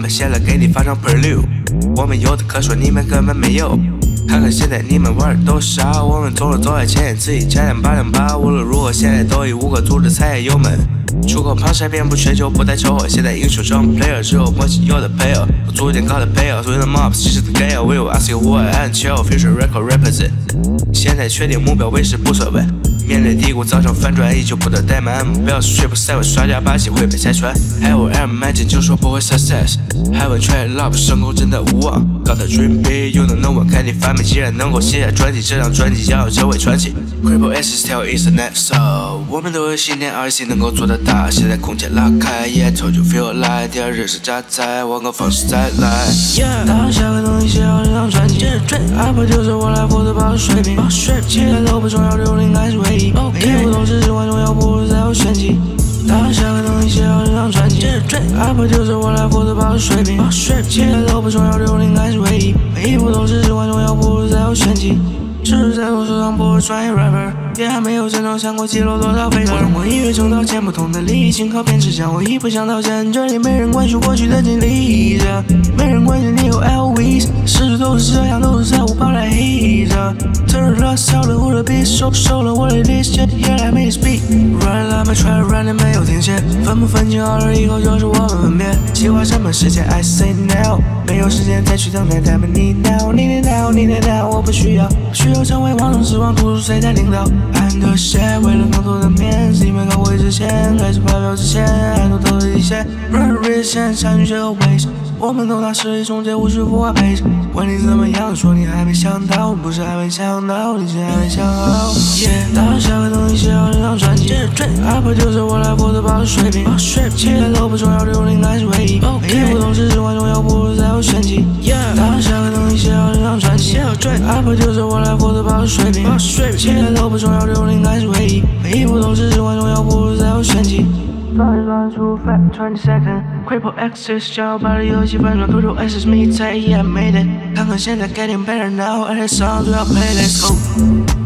们现在给你发张 Prelude， 我们有的可说，你们根本没有。看看现在你们玩的都啥？我们总是走在前，自己加288。无论如何，现在都以5个组织踩油门。出口旁晒遍不缺酒不带酒，现在英雄中 player 只有默契有的 player， 我逐渐高的 player， 所有的 mobs 其实的 gale。We will ask you what and chill future record represent。现在确定目标为时不所谓。面对低谷造成反转，依旧不得怠慢。目标是 triple seven， 刷家把戏会被拆穿。还有 M 买进就说不会 success。Haven't tried love， 成功真的无望。Got a dream big， no one 看你翻面，既然能够写下专辑，这张专辑将要成为传奇。CRYPTOAXIS tell is the next soul， 我们都有信念，RC 能够做得大。现在空间拉开 ，Yeah told you feel like， 第二日是加载，换个方式再来。当下个东西写好这张专辑 ，Apple 就是我来负责保持水平，其他都不重要，流量还是唯一。每一步都是至关重要，不如再有玄机。当下个东西写好这张专辑 ，Apple 就是我来负责保持水平，其他都不重要，流量还是唯一。每一步都是至关重要，不如再有玄机。只是在我手上不是专业 rapper， 也还没有真正想过击落多少 faker。我通过音乐挣到钱，不同的利益，信靠偏执，像我一不想道歉。这里没人关注过去的经历着，没人关心你有 LV， 事实都是这样，都是在我跑来黑着。turn it up， 少了我的 beat， 收了我的 list， here I make it speak。Run let me try run， 没有停歇，分不分清好了以后就是我们分别。计划什么时间 I say now， 没有时间再去等待他们 need now，need it now，need it now， 我不需要。要成为王中之王，突出谁在领导？安得些，为了更多的面子，因为高会之前，开始发表之前，爱都投了一些。randomradius 参与这个危险，我们都拿实力终结无需浮华配饰。问你怎么样，说你还没想到，不是还没想到，你是还没想好。当下个东西写好这张专辑 ，Apple 就是我来负责保持水平，其他都不重要，流量还是唯一。每一步都是至关重要，不如再有玄机。当下个东西写好这张专辑 ，Apple 就是我来负责保持水平，其他都不重要，流量还是唯一。每一步都是至关重要，不如再有玄机。转出 Fat 20 second CRYPTOAXIS 想要把这游戏反转 CRYPTOAXIS mixtape yeah made it 看看现在 getting better now 而且上都要 play let's go